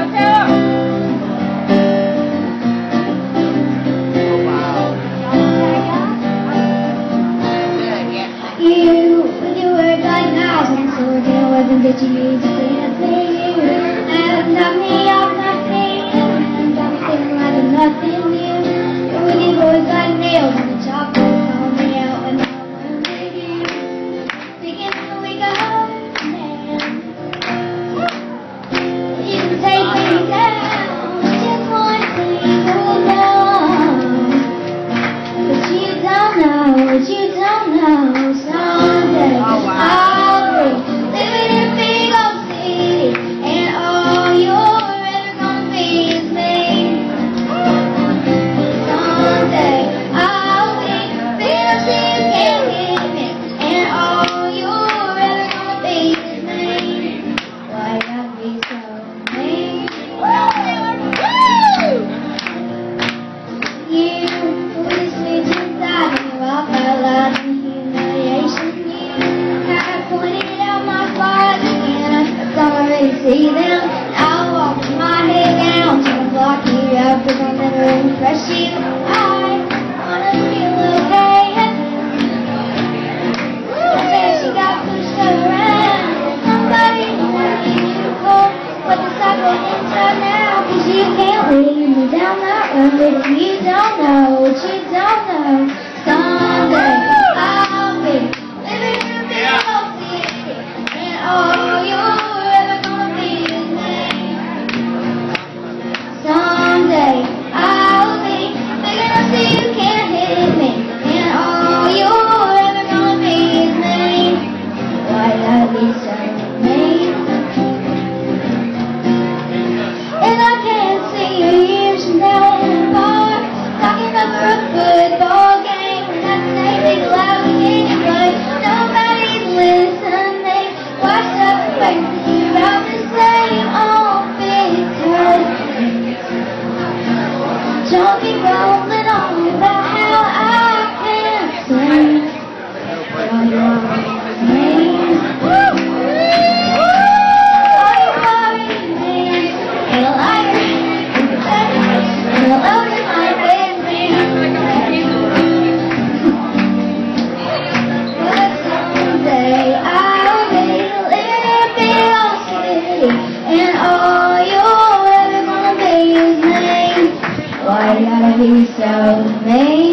That you need to see you and knock me off my feet and got me thinking like nothing new. But when you boys got nails on the chalkboard, call me out and I'll leave you. Thinking when we go man, you can take me down just one single long. But you don't know someday I'll be living in a big old city, and all you're ever gonna be is me. Someday I'll be big enough so you can't hit me, and all you're ever gonna be is me. Why gotta be so mean? You push me to the side when you walk out loud in humiliation. You have pointed out my flaws and I already see them. I'll walk with my head down, trying to block you out because I'll never impress you. I wanna feel okay. I bet she got pushed around. Somebody wanted you for what the cycle ends right now. Cause you can't lead me down that road if you don't know what you don't know. Someday I'll be living in a big old city, and all you're ever gonna be is me. Someday I'll be big enough so you can't hit me, and all you're ever gonna be is me. Why gotta be so mean? And I can't see you years from now in a bar, talking over a football game, and that's the same thing loud again, but nobody's listening. Washed up crazy about the same old big curve. Don't be rolling on about how I can't sing. All you're me. All you're me. And a liar. And a load of my bed but someday I'll be living in a big old city, and all you're ever gonna be is me. Why you gotta be so mean?